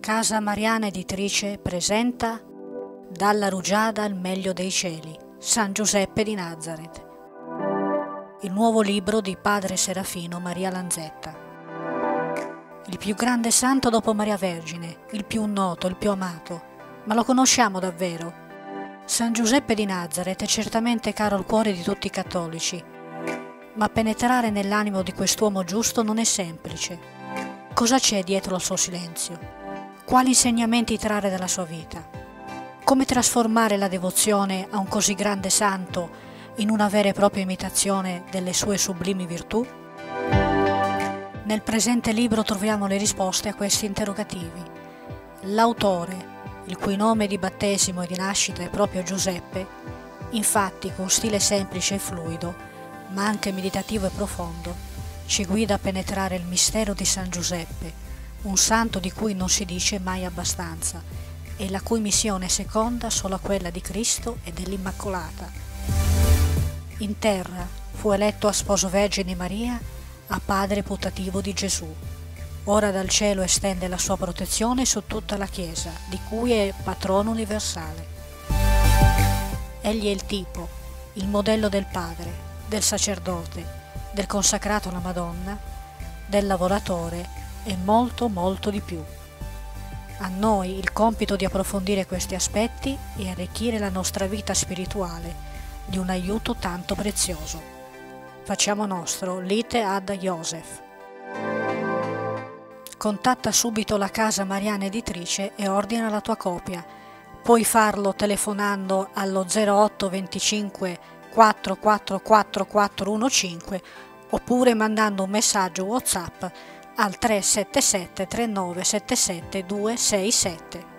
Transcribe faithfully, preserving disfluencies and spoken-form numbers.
Casa Mariana Editrice presenta Dalla rugiada al meglio dei cieli, San Giuseppe di Nazaret, il nuovo libro di padre Serafino Maria Lanzetta. Il più grande santo dopo Maria Vergine, il più noto, il più amato, ma lo conosciamo davvero? San Giuseppe di Nazaret è certamente caro al cuore di tutti i cattolici, ma penetrare nell'animo di quest'uomo giusto non è semplice. Cosa c'è dietro al suo silenzio? Quali insegnamenti trarre dalla sua vita? Come trasformare la devozione a un così grande santo in una vera e propria imitazione delle sue sublimi virtù? Nel presente libro troviamo le risposte a questi interrogativi. L'autore, il cui nome di battesimo e di nascita è proprio Giuseppe, infatti con stile semplice e fluido, ma anche meditativo e profondo, ci guida a penetrare il mistero di San Giuseppe, un santo di cui non si dice mai abbastanza e la cui missione è seconda solo a quella di Cristo e dell'Immacolata. In terra fu eletto a sposo Vergine Maria, a padre putativo di Gesù. Ora dal cielo estende la sua protezione su tutta la Chiesa, di cui è patrono universale. Egli è il tipo, il modello del padre, del sacerdote, del consacrato alla Madonna, del lavoratore e molto molto di più. A noi il compito di approfondire questi aspetti e arricchire la nostra vita spirituale di un aiuto tanto prezioso. Facciamo nostro l'ite ad Joseph. Contatta subito la Casa Mariana Editrice e ordina la tua copia. Puoi farlo telefonando allo zero otto venticinque quattro quattro quattro quattro uno cinque oppure mandando un messaggio WhatsApp al tre sette sette tre nove sette sette due sei sette.